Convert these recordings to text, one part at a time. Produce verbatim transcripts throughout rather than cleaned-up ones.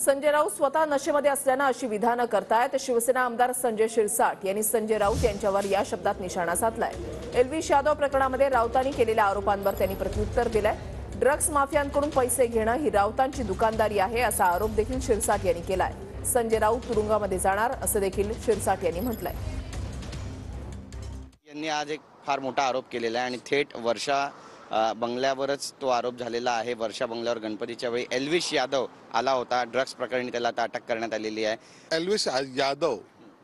संजय राऊत स्वतः नशेमध्ये असल्यानं अशी विधानं करतायत। शिवसेना आमदार संजय शिरसाट यांनी संजय राऊत यांच्यावर या शब्दात निशाणा साधलाय। एल्विश यादव प्रकरणामध्ये राऊतांनी केलेल्या आरोपांवर त्यांनी प्रत्युत्तर दिलंय। ड्रग्ज माफियांकडून पैसे घेणं ही राऊतांची दुकानदारी आहे असा आरोप देखील शिरसाट यांनी केलाय। संजय राऊत तुरुंगामध्ये जाणार असं देखील शिरसाट यांनी म्हटलंय। यांनी आज एक फार मोठा आरोप केलेला आहे आणि थेट वर्षा बंगल्यावरच तो आरोप झालेला आहे। वर्षा बंगल्यावर गणपतीच्या वेळी एल्विश यादव आला होता। ड्रग्ज प्रकरणी त्याला अटक करण्यात आलेली आहे। एल्विश यादव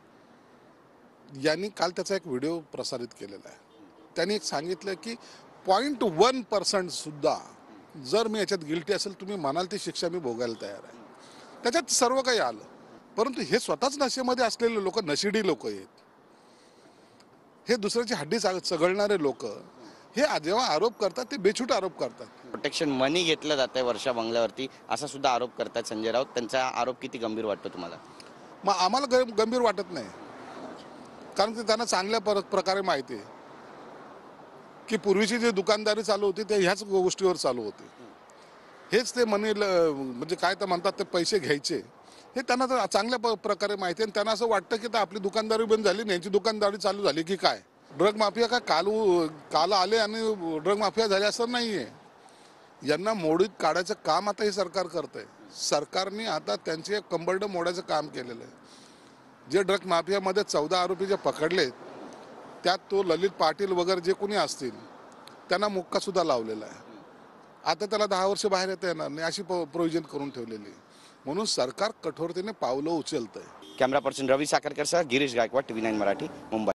यांनी काल त्याचा एक व्हिडिओ प्रसारित केलेला आहे। त्यांनी एक सांगितलं की पॉईंट वन पर्सेंट सुद्धा जर मी याच्यात गिल्टी असेल तुम्ही म्हणाल ती शिक्षा मी भोगायला तयार आहे। त्याच्यात सर्व काही आलं, परंतु हे स्वतःच नशेमध्ये असलेले लोक नशिडी लोक आहेत। हे दुसऱ्याची हड्डी चघळणारे लोक हे जेव्हा आरोप करतात ते बेछूट आरोप करतात। प्रोटेक्शन मनी घेतलं जातंय वर्षा बंगल्यावरती असा सुद्धा आरोप करतात संजय राऊत। त्यांचा आरोप किती गंभीर वाटतो तुम्हाला? मग आम्हाला गंभीर वाटत नाही, कारण की त्यांना चांगल्या प्रकारे माहिती आहे की पूर्वीची जी दुकानदारी चालू होती ते ह्याच गोष्टीवर चालू होती। हेच ते मनी म्हणजे काय तर म्हणतात ते पैसे घ्यायचे हे त्यांना चांगल्या प्रकारे माहिती आहे। आणि त्यांना असं वाटतं की आपली दुकानदारी बंद झाली आणि यांची दुकानदारी चालू झाली की काय। ड्रग माफिया का काल काल आले आणि ड्रग माफिया झाले असं नाही आहे। यांना मोडीत काढायचं काम आता हे सरकार करतंय। सरकारने आता त्यांचे कंबरडं मोडायचं काम केलेलं आहे। जे ड्रग माफियामध्ये चौदा आरोपी जे पकडलेत त्यात तो ललित पाटील वगैरे जे कोणी असतील त्यांना मुक्का सुद्धा लावलेला आहे। आता त्याला दहा वर्ष बाहेर येता येणार नाही अशी प्रोव्हिजन करून ठेवलेली। म्हणून सरकार कठोरतेने पावलं उचलतंय। कॅमेरा पर्सन रवी साखरकर सह गिरीश गायकवाड, टीव्ही नाईन मराठी, मुंबई।